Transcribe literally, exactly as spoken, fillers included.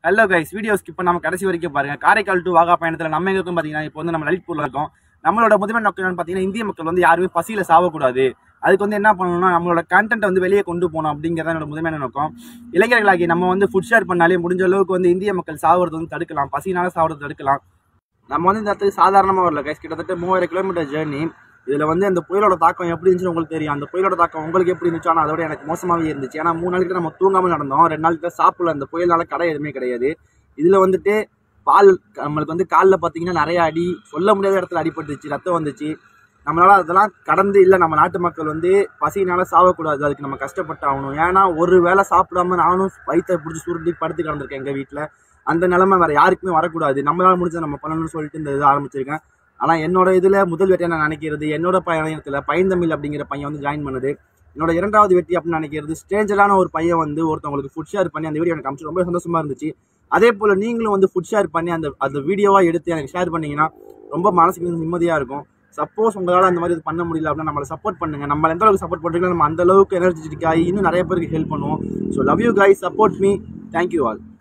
Hello guys, video skip பண்ணாம கடைசி வரைக்கும் பாருங்க. காரைக்கால் டு வாகா பயணத்துல நம்ம எங்க இருக்கும் பாத்தீங்கன்னா, இப்போ வந்து நம்ம லலித்பூர்ல இருக்கோம். நம்மளோட முதன்மை நோக்கம் என்னன்னு பாத்தீங்கன்னா, இந்திய மக்கள் வந்து யாருமே பசியில சாவக்கூடாது. அதுக்கு வந்து என்ன பண்ணணும்னா, நம்மளோட கண்டென்ட் வந்து வெளியே கொண்டு போகணும் அப்படிங்கிறத என்னோட முதன்மையான நோக்கம். இளைஞர்களாகி நம்ம வந்து ஃபுட் ஷேர் பண்ணாலே முடிஞ்ச அளவுக்கு வந்து இந்திய மக்கள் சாவறது வந்து தடுக்கலாம், பசினால சாவறது தடுக்கலாம். நம்ம வந்து இந்த இடத்துக்கு சாதாரணமா வரல கைஸ், கிட்டத்தட்ட மூவாயிரம் கிலோமீட்டர் ஜேர்னி. இதுல வந்து அந்த புயலோட தாக்கம் எப்படி இருந்துச்சு உங்களுக்கு தெரியும். அந்த புயலோட தாக்கம் உங்களுக்கு எப்படி இருந்துச்சு, ஆனால் அதோட எனக்கு மோசமாவே இருந்துச்சு. ஏன்னா மூணு நாளைக்கு நம்ம தூங்காம நடந்தோம், ரெண்டு நாளைக்கு சாப்பிடல. அந்த புயலால கடை எதுவுமே கிடையாது. இதுல வந்துட்டு பால் நம்மளுக்கு வந்து காலில் பார்த்தீங்கன்னா நிறைய அடி, சொல்ல முடியாத இடத்துல அடிபட்டுச்சு, ரத்தம் வந்துச்சு. நம்மளால அதெல்லாம் கடந்து இல்லை, நம்ம நாட்டு மக்கள் வந்து பசினால சாவக்கூடாது, அதுக்கு நம்ம கஷ்டப்பட்டு ஆகணும். ஏன்னா ஒரு வேளை சாப்பிடாம நானும் வயிற்றை பிடிச்சி சுருட்டி படுத்து கிடந்திருக்கேன் எங்கள் வீட்டில். அந்த நிலைமை வேற யாருக்குமே வரக்கூடாது, நம்மளால முடிஞ்ச நம்ம பண்ணணும்னு சொல்லிட்டு இந்த இது ஆரம்பிச்சிருக்கேன். ஆனால் என்னோட இதில் முதல் வெற்றியை நான் நினைக்கிறது, என்னோட பயணத்தில் பைந்தமிழ் அப்படிங்கிற பையன் வந்து ஜாயின் பண்ணுது. என்னோட இரண்டாவது வெற்றி அப்படின்னு நினைக்கிறது, ஸ்ட்ரேஞ்சரான ஒரு பையன் வந்து ஒருத்தவங்களுக்கு ஃபுட் ஷேர் பண்ணி அந்த வீடியோ எனக்கு காமிச்சு ரொம்ப சந்தோஷமா இருந்துச்சு. அதே போல் நீங்களும் வந்து ஃபுட் ஷேர் பண்ணி அந்த அந்த வீடியோவாக எடுத்து எனக்கு ஷேர் பண்ணிங்கன்னா ரொம்ப மனசுக்கு நிம்மதியாக இருக்கும். சப்போஸ் உங்களால் அந்த மாதிரி இது பண்ண முடியல அப்படின்னா நம்மளை சப்போர்ட் பண்ணுங்கள். நம்ம எந்த அளவுக்கு சப்போர்ட் பண்ணுறீங்களோ நம்ம அந்த அளவுக்கு எனர்ஜெட்டிக் ஆகி இன்னும் நிறைய பேருக்கு ஹெல்ப் பண்ணுவோம். So love you guys, support me. Thank you all.